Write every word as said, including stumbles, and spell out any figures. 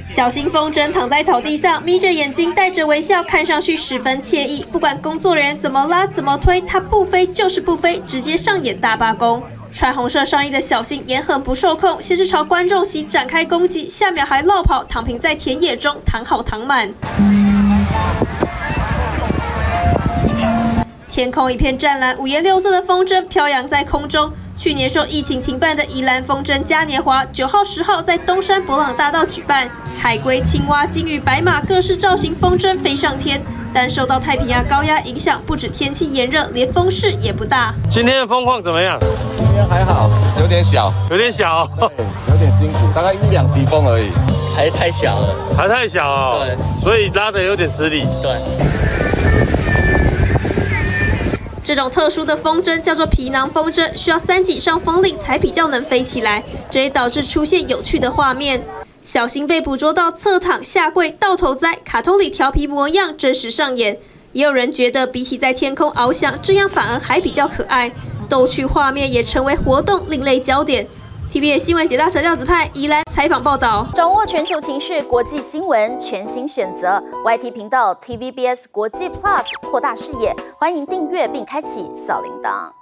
小型风筝躺在草地上，眯着眼睛，带着微笑，看上去十分惬意。不管工作人员怎么拉、怎么推，它不飞就是不飞，直接上演大罢工。穿红色上衣的小新也很不受控，先是朝观众席展开攻击，下秒还落跑，躺平在田野中，躺好躺满。天空一片湛蓝，五颜六色的风筝飘扬在空中。去年受疫情停办的宜兰风筝嘉年华，九号、十号在东山伯朗大道举办，海龟、青蛙、金鱼、白马各式造型风筝飞上天。但受到太平洋高压影响，不止天气炎热，连风势也不大。 今天的风况怎么样？ 今天还好，有点小， 有点小、哦， 对，有点辛苦，大概一两级风而已， 还太小了， 还太小哦。对，所以拉得有点吃力。 对。 这种特殊的风筝叫做皮囊风筝，需要三级以上风力才比较能飞起来，这也导致出现有趣的画面。小新被捕捉到侧躺、下跪、倒头栽，卡通里调皮模样真实上演。也有人觉得比起在天空翱翔，这样反而还比较可爱。逗趣画面也成为活动另类焦点。T V B S 新闻解大小调子派宜兰采访报道， 掌握全球情势、国际新闻，全新选择 Y T 频道 T V B S 国际 Plus， 扩大视野，欢迎订阅并开启小铃铛。